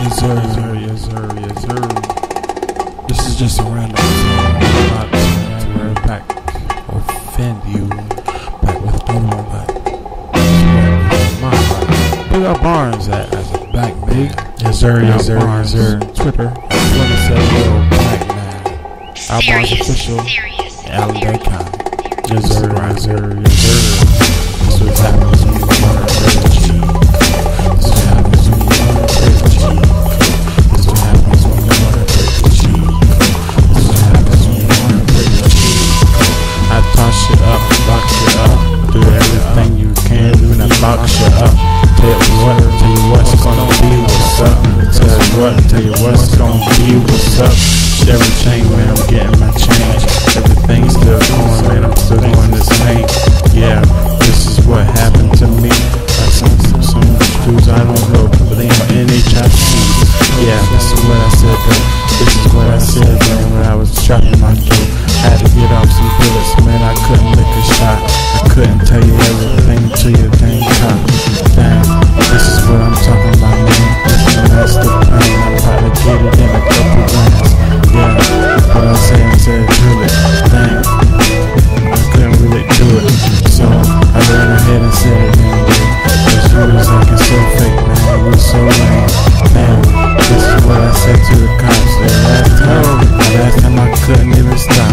Yes sir, yes sir, yes sir, yes sir. This is just a random song. I'm not trying to back offend you. Back with no but Big Up Barnes as a black man. Yes sir, yes sir, yes sir. Twitter. I wanna say little black man. Al Barnes official. Alabama. Yes sir, yes sir, yes sir. This what happens when you wanna break the cheek. This what happens when you wanna break the cheek. This what happens when you wanna break the cheek. This what happens when you wanna break the cheek. I toss shit up, box shit up, do everything you can, do not box shit up. Tell you what's gonna be, what's up. Tell you what's gonna be, what's up. Every chain, man, I'm getting my change. Everything's still going, man, I'm still doing the same. Yeah, this is what happened to me. Some dudes I don't know, but they are NHIC. Yeah, this is what I said though. This is what I said, man, when I was chopping my throat. Had to get off some bullets, man, I couldn't lick a shot. I couldn't tell you everything till your thing caught. Damn, this is what I'm talking about, man. That's the plan, I'm about to get it in a couple grams. Yeah, what I said, do it. Dang, I couldn't really do it. So I ran ahead and said, man, cause you was acting so fake, man. You was so lame. Man, this is what I said to the cops. The last time I couldn't even stop.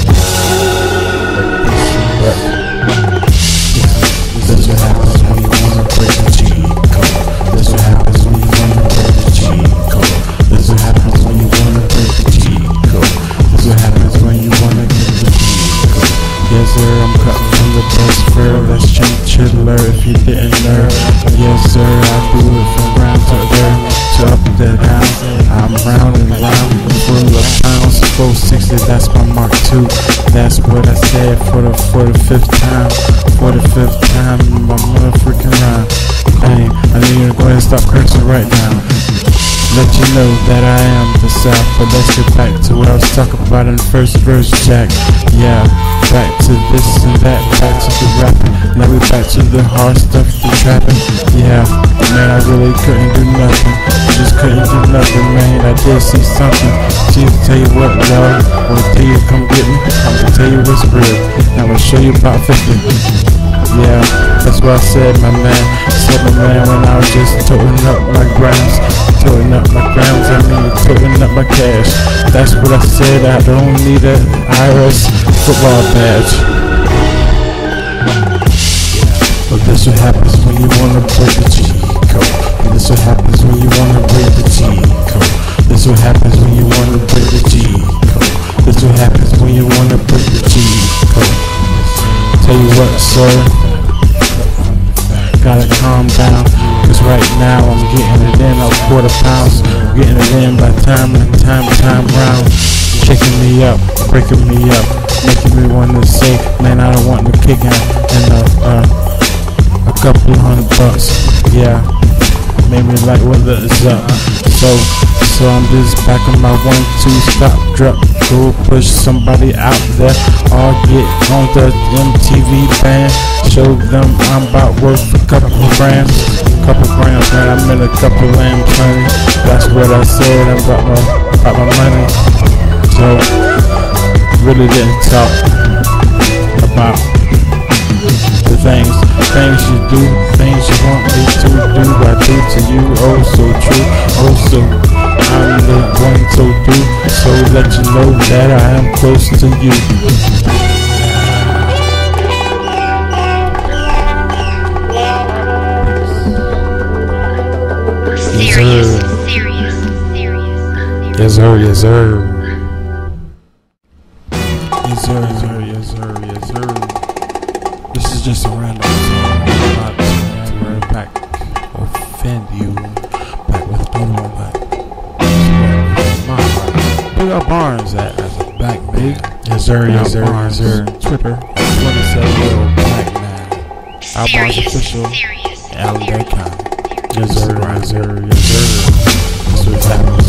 This is what happens when you wanna break the G-code. This is what happens when you wanna break the G-code. This is what happens when you wanna break the G-code. This is what happens when you wanna get the G-code. Yes sir, I'm cut from the best fur. That's chinchilla if you didn't know. Yes sir, I do it from round to there, to up to down. I'm round and round, full of pounds. 460, that's my Mark II. That's what I said for the 5th time. For the 5th time in my motherfucking rhyme. Hey, I need to go ahead and stop cursing right now. Let you know that I am the South, but let's get back to what I was talking about in the first verse, Jack. Yeah, back to this and that, back to the rapping. Now we back to the hard stuff, the trapping. Yeah, man, I really couldn't do nothing. Just couldn't do nothing, man. I did see something. She tell you what, love, wanna tell you come get me. I'm gonna tell you what's real. I'm gonna show you about 50. Yeah, that's what I said, my man. Said my man when I was just toting up my grams. Toting up my grams, I mean toting up my cash. That's what I said, I don't need an IRS football badge. But this what happens when you wanna break the G-code. This what happens when you wanna break the G-code. This what happens when you wanna break the G-code. This what happens when you wanna break the G-code. Tell you what, sir, gotta calm down, cause right now I'm getting it in, a quarter pounds, getting it in by time round, shaking me up, breaking me up, making me wanna say, man, I don't want no kicking, and a couple $100, yeah, made me like, what is up, so I'm just back on my 1-2 stop, drop, go push somebody out there, or get on the MTV band, show them I'm about worth a couple grams, man, I'm in a couple lamb plenty, that's what I said, I'm about my money, so, really didn't talk about the things you do, things you want me to do, I do to you, oh so true, oh so I'm the one to do, so let you know that I am close to you. Serious. Yes sir, yes sir. Yes sir, yes sir, yes sir, yes sir. This is just a random song. I'm not trying to back offend you. Back with no but Big Up Barnes as a black man. Yes sir, yes sir, yes sir. Twitter. I wanna say little black man. Al Barnes official. Alabama. Yes sir, yes sir, yes sir. This was happening.